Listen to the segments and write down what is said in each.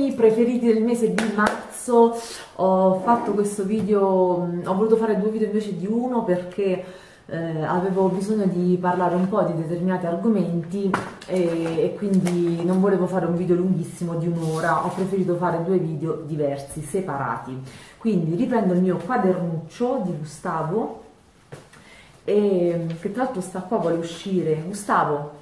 miei preferiti del mese di marzo. Ho fatto questo video, ho voluto fare 2 video invece di uno perché avevo bisogno di parlare un po' di determinati argomenti e quindi non volevo fare un video lunghissimo di un'ora, ho preferito fare 2 video diversi, separati. Quindi riprendo il mio quadernuccio di Gustavo, che tra l'altro sta qua, vuole uscire. Gustavo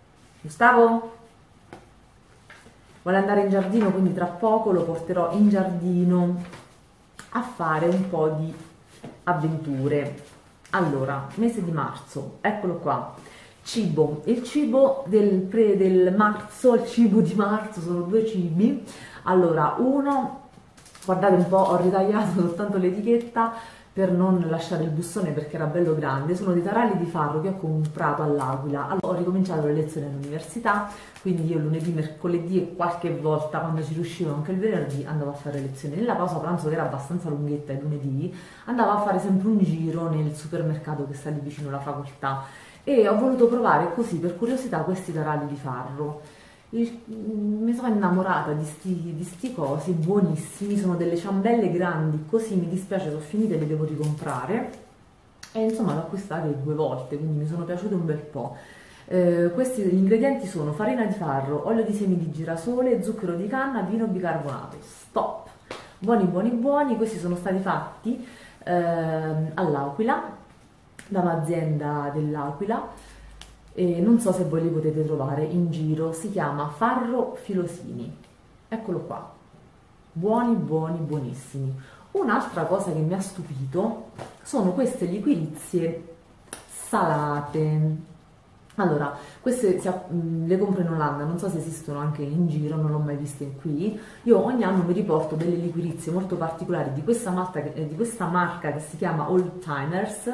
vuole andare in giardino, quindi tra poco lo porterò in giardino a fare un po' di avventure. Allora, mese di marzo, eccolo qua. Cibo, il cibo del marzo, il cibo di marzo sono 2 cibi. Allora, uno, guardate un po', ho ritagliato soltanto l'etichetta per non lasciare il bustone perché era bello grande. Sono dei taralli di farro che ho comprato all'Aquila. Allora, ho ricominciato le lezioni all'università, quindi io lunedì, mercoledì e qualche volta, quando ci riuscivo anche il venerdì, andavo a fare lezioni. Nella pausa pranzo, che era abbastanza lunghetta il lunedì, andavo a fare sempre un giro nel supermercato che sta lì vicino alla facoltà e ho voluto provare così per curiosità questi taralli di farro. Mi sono innamorata di sti cosi buonissimi, sono delle ciambelle grandi, così mi dispiace, sono finite, le devo ricomprare e insomma l'ho acquistate 2 volte, quindi mi sono piaciute un bel po'. Gli ingredienti sono farina di farro, olio di semi di girasole, zucchero di canna, vino bicarbonato. Stop! Buoni buoni buoni. Questi sono stati fatti all'Aquila, da un'azienda dell'Aquila. Non so se voi li potete trovare in giro, si chiama Farro Filosini, eccolo qua, buoni buoni buonissimi. Un'altra cosa che mi ha stupito sono queste liquirizie salate. Allora, queste le compro in Olanda, non so se esistono anche in giro, non l'ho mai viste qui. Io ogni anno mi riporto delle liquirizie molto particolari di questa marca che si chiama Old Timers.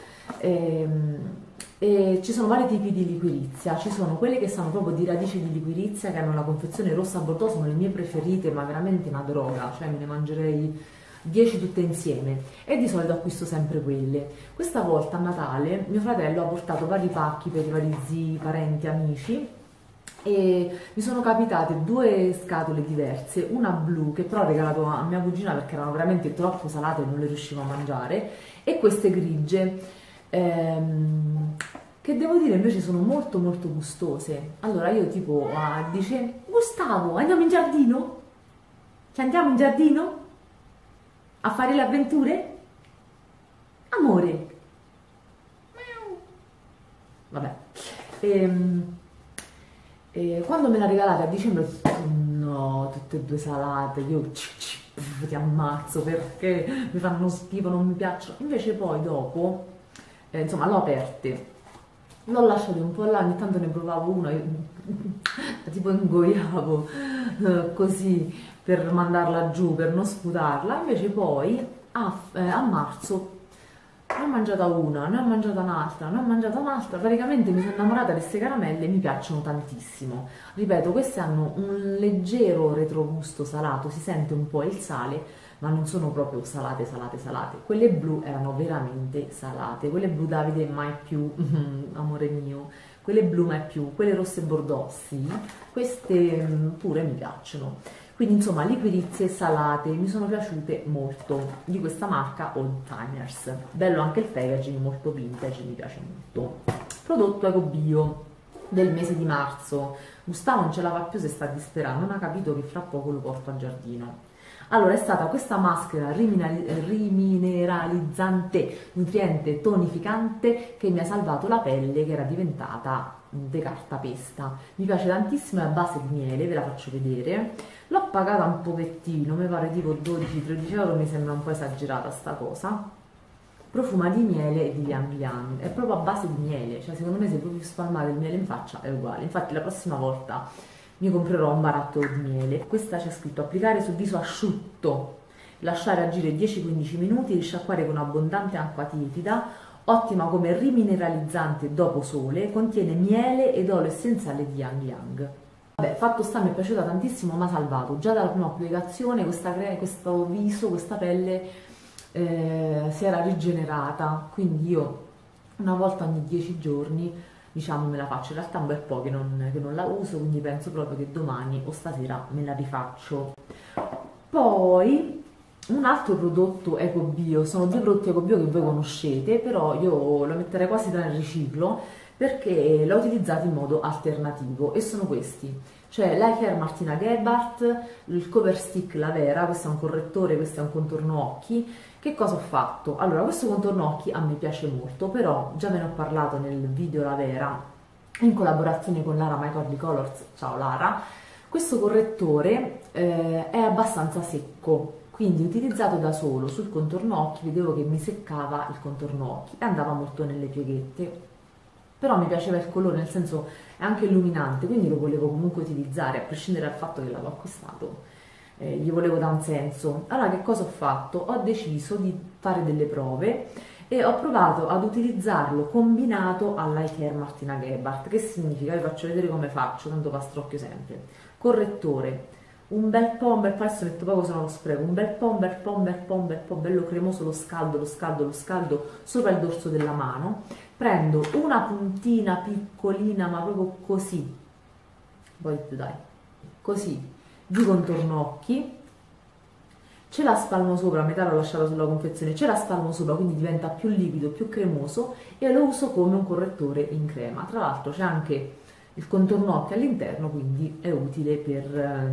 E ci sono vari tipi di liquirizia, ci sono quelle che sono proprio di radice di liquirizia, che hanno la confezione rossa a bordeaux, sono le mie preferite, ma veramente una droga, cioè me ne mangerei 10 tutte insieme e di solito acquisto sempre quelle. Questa volta a Natale mio fratello ha portato vari pacchi per i vari zii, parenti, amici e mi sono capitate 2 scatole diverse, una blu che però ho regalato a mia cugina perché erano veramente troppo salate e non le riuscivo a mangiare, e queste grigie che devo dire invece sono molto molto gustose. Allora io tipo dice: Gustavo, andiamo in giardino? Ci andiamo in giardino? A fare le avventure? Amore? Vabbè. Quando me la regalate a dicembre, no, tutte e 2 salate, io ti ammazzo perché mi fanno schifo, non mi piacciono. Invece poi dopo, insomma, l'ho aperte, l'ho lasciate un po' là, ogni tanto ne provavo una, tipo ingoiavo così per mandarla giù, per non sputarla. Invece poi a marzo ne ho mangiata una, ne ho mangiata un'altra, ne ho mangiata un'altra, praticamente mi sono innamorata di queste caramelle e mi piacciono tantissimo. Ripeto, queste hanno un leggero retrogusto salato, si sente un po' il sale, ma non sono proprio salate salate salate. Quelle blu erano veramente salate, quelle blu Davide mai più, amore mio, quelle blu mai più, quelle rosse bordeaux sì, queste pure mi piacciono. Quindi insomma liquirizie salate mi sono piaciute molto, di questa marca Old Timers. Bello anche il packaging, molto vintage, mi piace molto. Prodotto ecobio del mese di marzo. Gustavo non ce la fa più, se sta disperando, non ha capito che fra poco lo porto al giardino. Allora, è stata questa maschera rimineralizzante, nutriente, tonificante, che mi ha salvato la pelle che era diventata decartapesta. Mi piace tantissimo, è a base di miele, ve la faccio vedere. L'ho pagata un pochettino, mi pare tipo 12-13 euro, mi sembra un po' esagerata sta cosa. Profuma di miele e di ylang ylang, è proprio a base di miele, cioè secondo me se proprio spalmate il miele in faccia è uguale. Infatti la prossima volta mi comprerò un barattolo di miele. Questa c'è scritto: applicare sul viso asciutto, lasciare agire 10-15 minuti, risciacquare con abbondante acqua tiepida, ottima come rimineralizzante dopo sole, contiene miele ed olio essenziale di ylang ylang. Vabbè, fatto sta, mi è piaciuta tantissimo, mi ha salvato già dalla prima applicazione. Questo viso, questa pelle si era rigenerata, quindi io una volta ogni 10 giorni diciamo me la faccio. In realtà un bel po' che non la uso, quindi penso proprio che domani o stasera me la rifaccio. Poi un altro prodotto ecobio, sono due prodotti ecobio che voi conoscete, però io lo metterei quasi nel riciclo perché l'ho utilizzato in modo alternativo, e sono questi, cioè l'Eye Care Martina Gebhardt, il Cover Stick La Vera, questo è un correttore, questo è un contorno occhi. Che cosa ho fatto? Allora, questo contorno occhi a me piace molto, però già ve ne ho parlato nel video La Vera, in collaborazione con Lara My Curly Colors, ciao Lara. Questo correttore è abbastanza secco, quindi utilizzato da solo sul contorno occhi vedevo che mi seccava il contorno occhi e andava molto nelle pieghette, però mi piaceva il colore, nel senso è anche illuminante, quindi lo volevo comunque utilizzare, a prescindere dal fatto che l'avevo acquistato, gli volevo dare un senso. Allora che cosa ho fatto? Ho deciso di fare delle prove e ho provato ad utilizzarlo combinato all'Eye Care Martina Gebhardt. Che significa? Vi faccio vedere come faccio, tanto pastrocchio sempre. Correttore, un bel po', adesso metto poco se non lo spreco, un bel po', bello cremoso, lo scaldo sopra il dorso della mano. Prendo una puntina piccolina, ma proprio così, poi dai, così, di contorno occhi, ce la spalmo sopra, a metà l'ho lasciata sulla confezione, ce la spalmo sopra, quindi diventa più liquido, più cremoso, e lo uso come un correttore in crema. Tra l'altro c'è anche il contorno occhi all'interno, quindi è utile per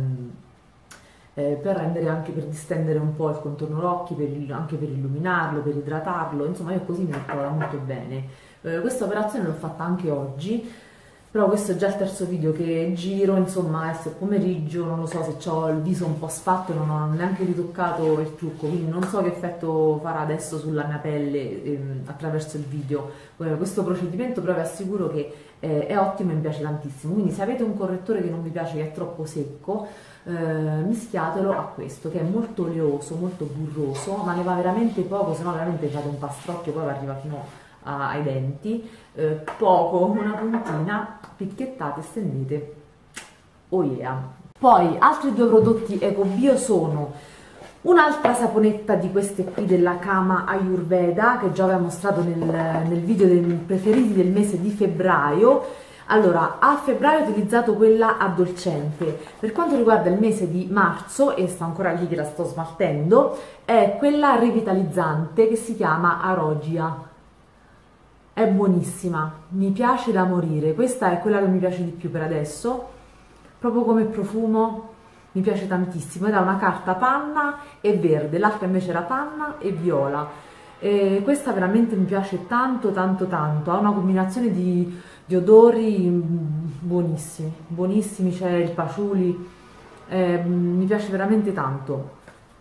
rendere, anche per distendere un po' il contorno occhi, anche per illuminarlo, per idratarlo, insomma io così mi trovo molto bene. Questa operazione l'ho fatta anche oggi, però questo è già il terzo video che giro, insomma adesso è pomeriggio, non lo so se ho il viso un po' sfatto, non ho neanche ritoccato il trucco, quindi non so che effetto farà adesso sulla mia pelle attraverso il video questo procedimento, però vi assicuro che è ottimo e mi piace tantissimo. Quindi se avete un correttore che non vi piace, che è troppo secco, mischiatelo a questo, che è molto oleoso, molto burroso, ma ne va veramente poco, se no veramente fate un pastrocchio, poi arriva fino ai denti, poco, una puntina, picchettate, stendete, oh yeah. Poi altri due prodotti ecobio sono un'altra saponetta di queste qui della Kama Ayurveda, che già avevo mostrato nel video dei preferiti del mese di febbraio. Allora, a febbraio ho utilizzato quella addolcente. Per quanto riguarda il mese di marzo, e sta ancora lì che la sto smaltendo, è quella rivitalizzante che si chiama Arogia. È buonissima, mi piace da morire, questa è quella che mi piace di più per adesso, proprio come profumo mi piace tantissimo, ed ha una carta panna e verde, l'altra invece era panna e viola, e questa veramente mi piace tanto, ha una combinazione di odori buonissimi, buonissimi, c'è il patchouli, mi piace veramente tanto.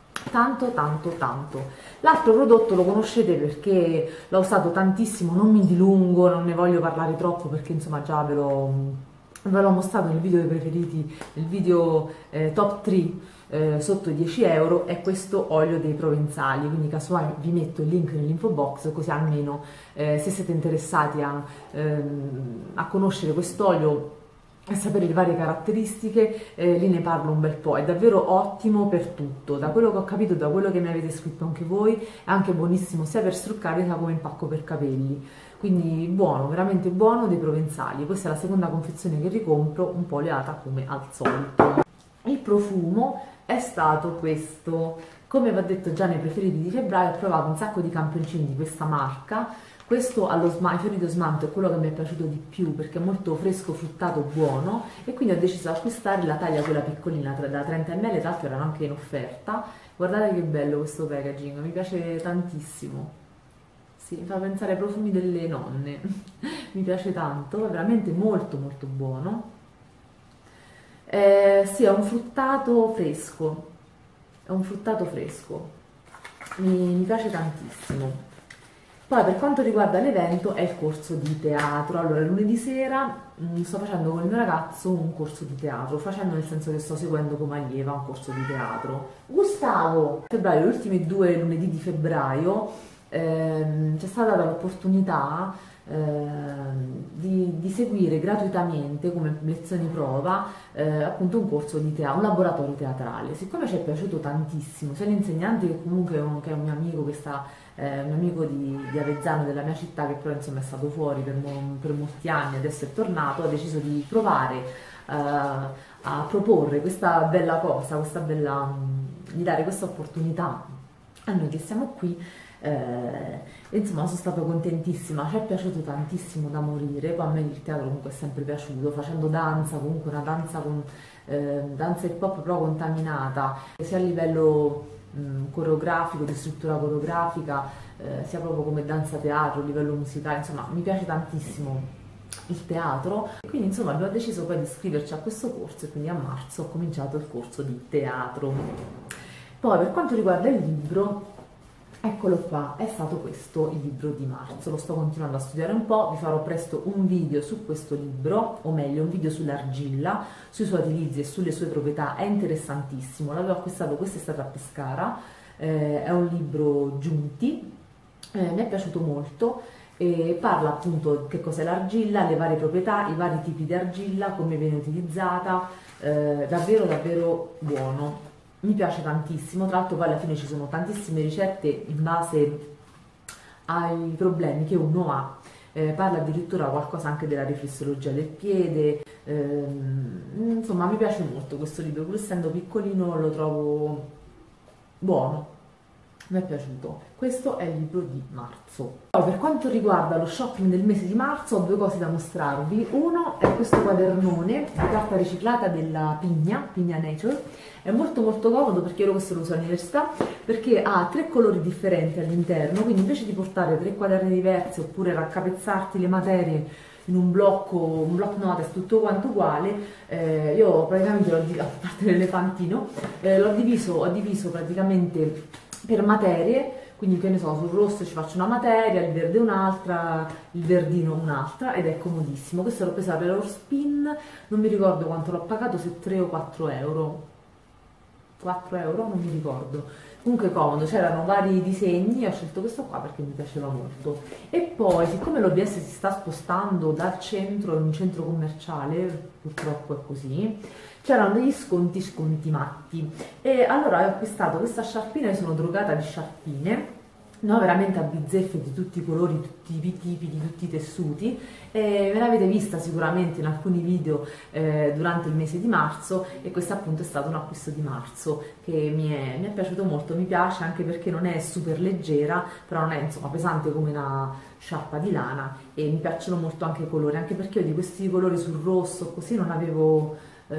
L'altro prodotto lo conoscete perché l'ho usato tantissimo, non mi dilungo, non ne voglio parlare troppo perché insomma già ve l'ho mostrato nel video dei preferiti, nel video top 3 sotto i 10 euro, è questo olio dei provenzali, quindi casomai vi metto il link nell'info box, così almeno se siete interessati a conoscere quest'olio e sapere le varie caratteristiche, lì ne parlo un bel po', è davvero ottimo per tutto, da quello che ho capito, da quello che mi avete scritto anche voi, è anche buonissimo sia per struccare sia come impacco per capelli, quindi buono, veramente buono, dei provenzali. Questa è la seconda confezione che ricompro, un po' oleata come al solito. Il profumo è stato questo, come vi ho detto già nei preferiti di febbraio, ho provato un sacco di campioncini di questa marca. Questo allo fiorito smalto è quello che mi è piaciuto di più perché è molto fresco, fruttato, buono, e quindi ho deciso di acquistare la taglia quella piccolina da 30 ml, tra l'altro erano anche in offerta. Guardate che bello questo packaging, mi piace tantissimo, sì, mi fa pensare ai profumi delle nonne, mi piace tanto, è veramente molto buono. Sì, è un fruttato fresco, mi piace tantissimo. Poi per quanto riguarda l'evento è il corso di teatro. Allora lunedì sera sto facendo con il mio ragazzo un corso di teatro, facendo nel senso che sto seguendo come allieva un corso di teatro. Gustavo! Febbraio, gli ultimi 2 lunedì di febbraio c'è stata l'opportunità di seguire gratuitamente come lezioni prova appunto un corso di teatro, un laboratorio teatrale. Siccome ci è piaciuto tantissimo, sia l'insegnante che comunque che è un mio amico che sta un amico di Avezzano, della mia città, che però insomma è stato fuori per molti anni, adesso è tornato, ha deciso di provare a proporre questa bella cosa, di dare questa opportunità a noi che siamo qui. Insomma, sono stata contentissima, ci è piaciuto tantissimo da morire. Poi a me il teatro comunque è sempre piaciuto, facendo danza, comunque una danza con danza hip hop però contaminata, sia a livello coreografico, di struttura coreografica, sia proprio come danza teatro, a livello musicale, insomma mi piace tantissimo il teatro, quindi insomma abbiamo deciso poi di iscriverci a questo corso e quindi a marzo ho cominciato il corso di teatro. Poi per quanto riguarda il libro, eccolo qua, è stato questo il libro di marzo, lo sto continuando a studiare un po', vi farò presto un video su questo libro, o meglio un video sull'argilla, sui suoi utilizzi e sulle sue proprietà, è interessantissimo, l'avevo acquistato quest'estate a Pescara, è un libro Giunti, mi è piaciuto molto, e parla appunto che cos'è l'argilla, le varie proprietà, i vari tipi di argilla, come viene utilizzata, davvero davvero buono. Mi piace tantissimo, tra l'altro poi alla fine ci sono tantissime ricette in base ai problemi che uno ha, parla addirittura qualcosa anche della riflessologia del piede, insomma mi piace molto questo libro, pur essendo piccolino lo trovo buono. Mi è piaciuto. Questo è il libro di marzo. Poi per quanto riguarda lo shopping del mese di marzo ho due cose da mostrarvi. Uno è questo quadernone di carta riciclata della Pigna Nature. È molto molto comodo perché io questo lo uso all'università, perché ha 3 colori differenti all'interno, quindi invece di portare 3 quaderni diversi oppure raccapezzarti le materie in un block notes tutto quanto uguale, io praticamente a parte l'elefantino, ho diviso praticamente per materie, quindi che ne so, sul rosso ci faccio una materia, il verde un'altra, il verdino un'altra, ed è comodissimo. Questo l'ho preso all'Eurospin, non mi ricordo quanto l'ho pagato, se 3 o 4 euro. 4 euro, non mi ricordo. Comunque comodo, c'erano vari disegni, ho scelto questo qua perché mi piaceva molto. E poi, siccome l'OBS si sta spostando dal centro in un centro commerciale, purtroppo è così, c'erano degli sconti matti. E allora ho acquistato questa sciarpina, io sono drogata di sciarpine, no, veramente a bizzeffe di tutti i colori, tutti i tipi, di tutti i tessuti, e me l'avete vista sicuramente in alcuni video durante il mese di marzo, e questo appunto è stato un acquisto di marzo che mi è piaciuto molto, mi piace anche perché non è super leggera, però non è insomma pesante come una sciarpa di lana, e mi piacciono molto anche i colori, anche perché io di questi colori sul rosso così non avevo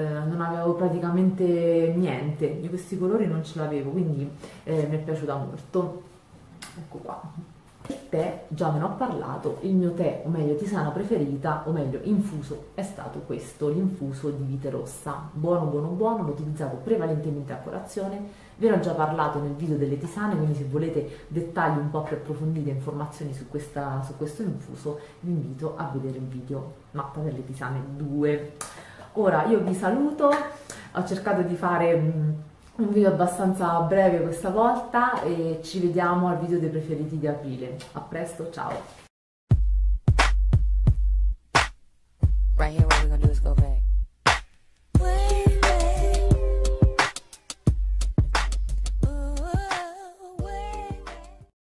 praticamente niente, di questi colori non ce l'avevo, quindi mi è piaciuta molto. Ecco qua. Il tè, già ve ne ho parlato, il mio tè, o meglio tisana preferita, o meglio infuso, è stato questo, l'infuso di vite rossa. Buono, buono, buono, l'ho utilizzato prevalentemente a colazione, ve ne ho già parlato nel video delle tisane, quindi se volete dettagli un po' più approfonditi, informazioni su questo infuso, vi invito a vedere il video Mappa delle Tisane 2. Ora io vi saluto, ho cercato di fare un video abbastanza breve questa volta e ci vediamo al video dei preferiti di aprile. A presto, ciao!